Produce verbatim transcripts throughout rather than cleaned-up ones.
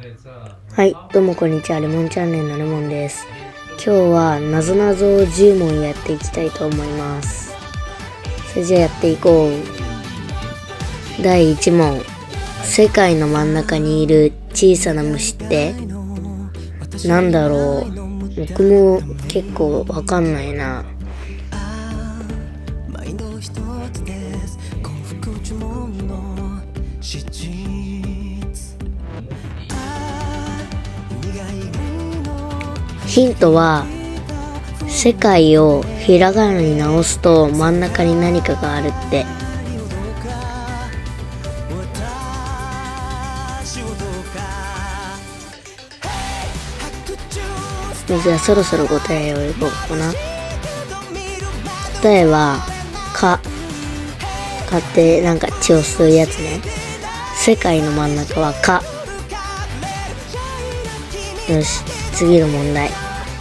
はい、どうもこんにちは。レモンチャンネルのレモンです。今日はなぞなぞじゅう問やっていきたいと思います。それじゃあやっていこう。だいいち問。世界の真ん中にいる小さな虫ってなんだろう。僕も結構わかんないな。ヒントは、世界をひらがなに直すと真ん中に何かがあるって。じゃあそろそろ答えを言おうかな。答えは、か。かってなんか血を吸うやつね。世界の真ん中はか。よし、次の問題。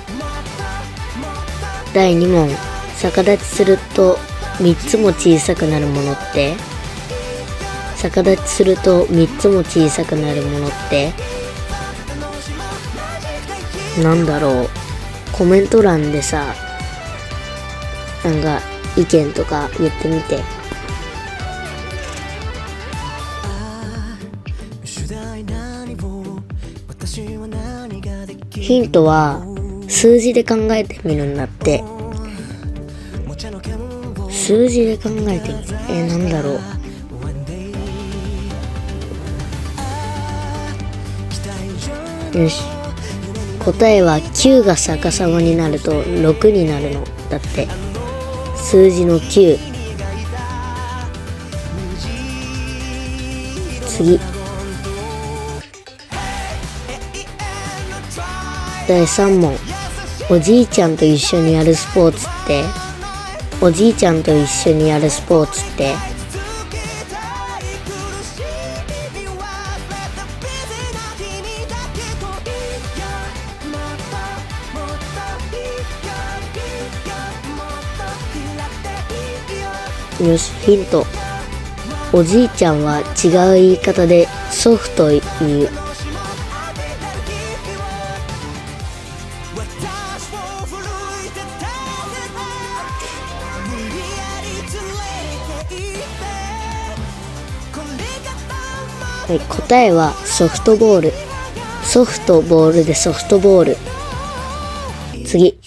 だいに問。逆立ちするとみっつも小さくなるものって。逆立ちするとみっつも小さくなるものってなんだろう。コメント欄でさ、なんか意見とか言ってみて。ヒントは数字で考えてみるんだって。数字で考えてみる。えー、なんだろう。よし。答えはきゅうが逆さまになるとろくになるのだって。数字のきゅう。次。だいさん問。おじいちゃんと一緒にやるスポーツっておじいちゃんと一緒にやるスポーツってよし、ヒント。おじいちゃんは違う言い方で祖父という。はい、答えはソフトボール。ソフトボールでソフトボール。次。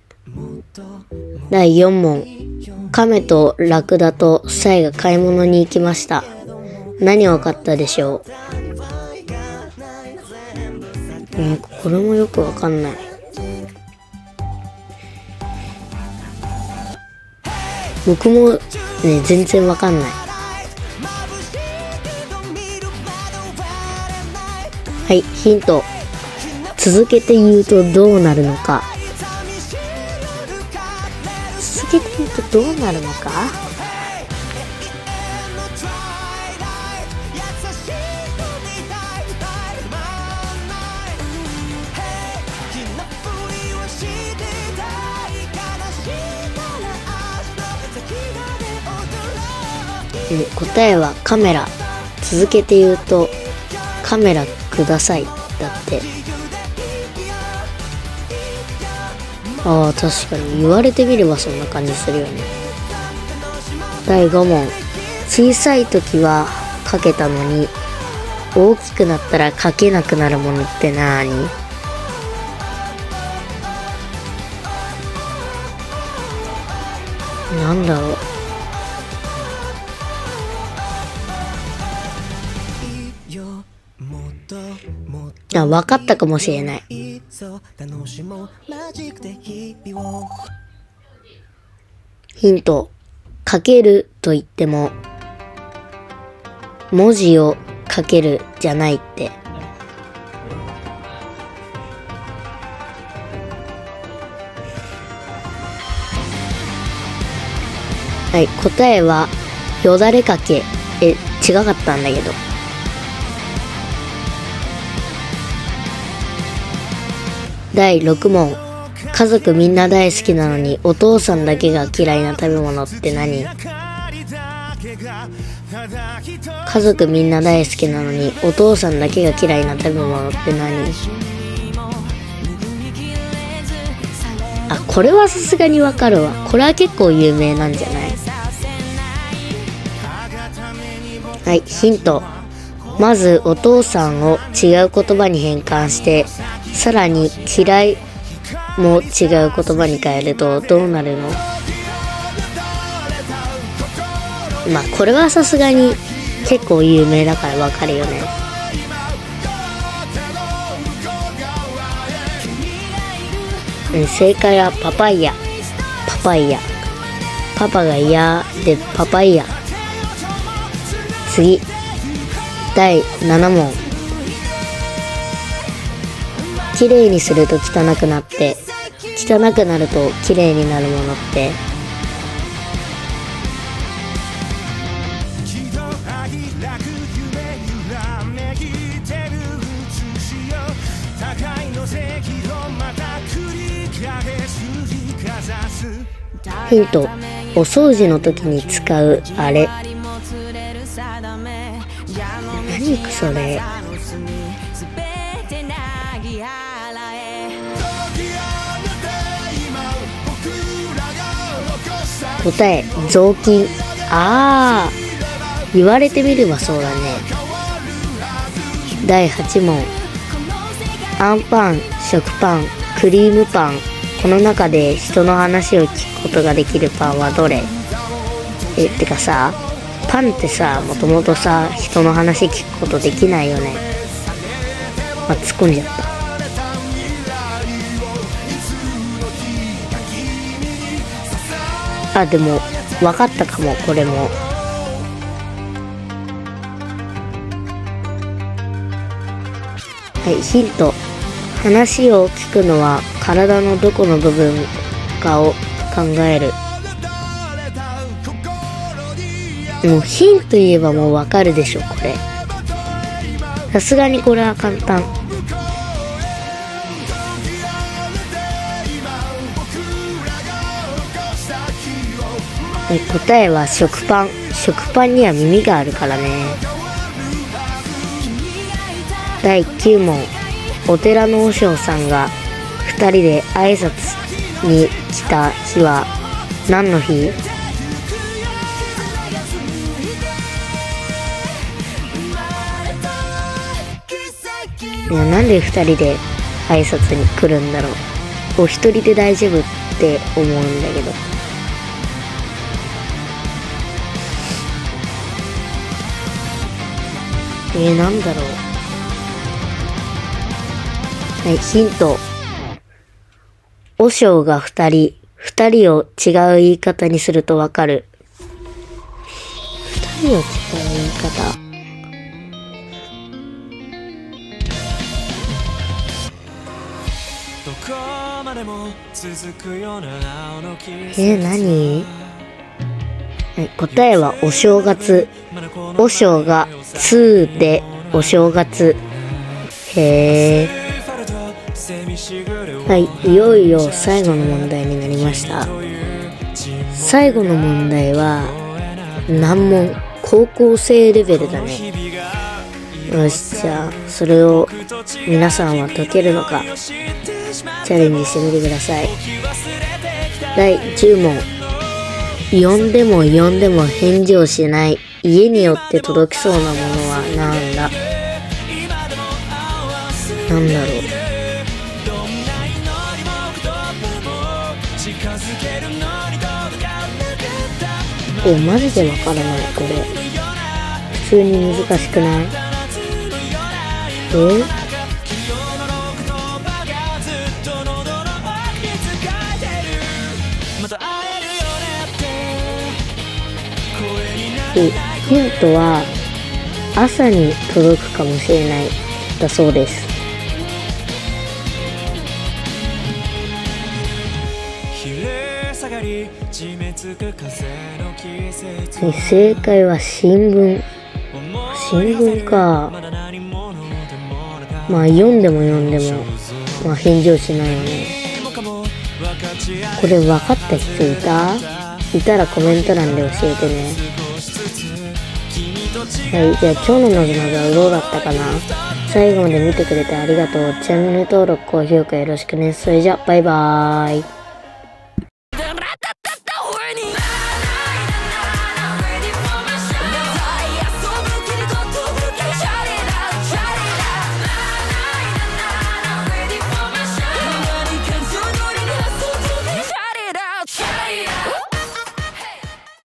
だいよん問。亀とラクダとサイが買い物に行きました。何を買ったでしょう。えー、これもよくわかんない。僕もね、全然わかんない。はい、ヒント。続けて言うとどうなるのか。続けて言うとどうなるのか。え、答えはカメラ。続けて言うとカメラくださいだって。ああ、確かに言われてみればそんな感じするよね。だいご問。小さい時は書けたのに大きくなったら書けなくなるものってなーに。なんだろう。あ、分かったかもしれない。ヒント。書けると言っても文字を書けるじゃないって。はい、答えはよだれかけ。え、違かったんだけど。だいろく問。家族みんな大好きなのにお父さんだけが嫌いな食べ物って何？ 家族みんな大好きなのにお父さんだけが嫌いな食べ物って何？あ、これはさすがにわかるわ。これは結構有名なんじゃない？はい、ヒント。まずお父さんを違う言葉に変換して、さらに嫌いも違う言葉に変えるとどうなるの？まあこれはさすがに結構有名だからわかるよね。正解はパパイヤ。パパイヤ。パパが嫌でパパイヤ。次。だいなな問。きれいにすると汚くなって、汚くなるときれいになるものって？ヒント。お掃除の時に使うあれ。何それ？答え、雑巾。ああ、言われてみればそうだね。だいはち問。あんパン、食パン、クリームパン。この中で人の話を聞くことができるパンはどれ？え、ってかさ、パンってさ、もともとさ、人の話聞くことできないよね。あ、突っ込んじゃった。あ、でも、わかったかも、これも。はい、ヒント。話を聞くのは体のどこの部分かを考える。もうヒント言えばもうわかるでしょ、これ。さすがにこれは簡単。え、答えは食パン。食パンには耳があるからね。だいきゅう問。お寺の和尚さんがふたりで挨拶に来た日は何の日？いや、なんでふたりで挨拶に来るんだろう。お一人で大丈夫って思うんだけど。えー、なんだろう。はい、ヒント。和尚が二人、二人を違う言い方にするとわかる。二人を違う言い方。えー、何？はい、答えはお正月。和尚がつーでお正月。へー。はい、いよいよ最後の問題になりました。最後の問題は難問、高校生レベルだね。よし、じゃあそれを皆さんは解けるのかチャレンジしてみてください。だいじゅう問。呼んでも呼んでも返事をしない、家によって届きそうなものはなんだ？なんだろう。え、マジでわからない、これ。普通に難しくない？え？え、ヒントは朝に届くかもしれないだそうです。正解は新聞。新聞か。まあ読んでも読んでもまあ返事をしないよね。これ分かった人いた？いたらコメント欄で教えてね。 はい、じゃあ今日のなぞなぞはどうだったかな。最後まで見てくれてありがとう。チャンネル登録、高評価よろしくね。それじゃ、バイバーイ。